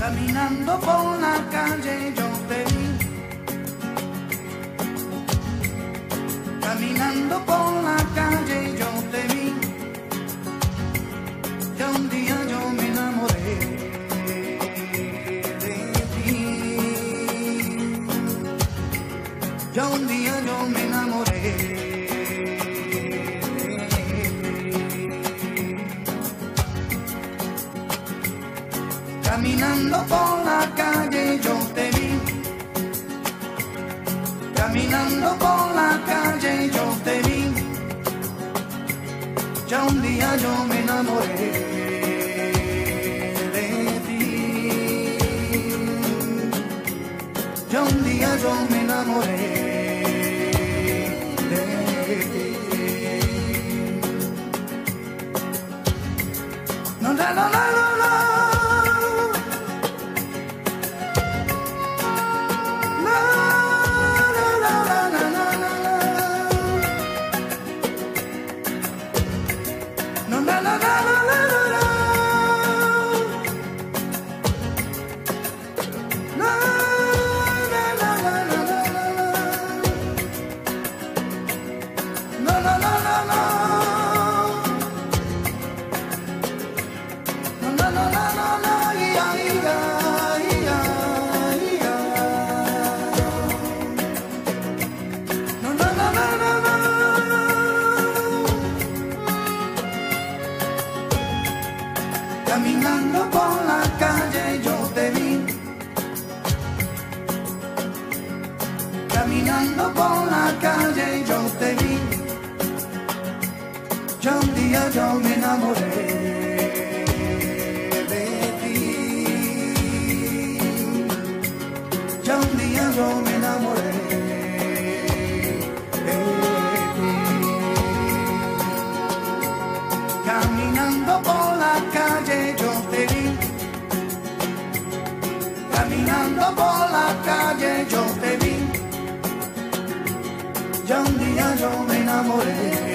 Caminando por la calle yo te vi, caminando por la calle yo te vi, y un día yo me enamoré de ti, y un día yo me enamoré. Caminando por la calle yo te vi, caminando por la calle yo te vi, ya un día yo me enamoré de ti, ya un día yo me enamoré de ti. No, no, no, no, no. Caminando por la calle yo te vi, caminando por la calle yo te vi, ya un día yo me enamoré de ti, ya un día yo me enamoré de ti. Caminando por la calle yo te vi, caminando por la calle yo te vi, ya un día yo me enamoré.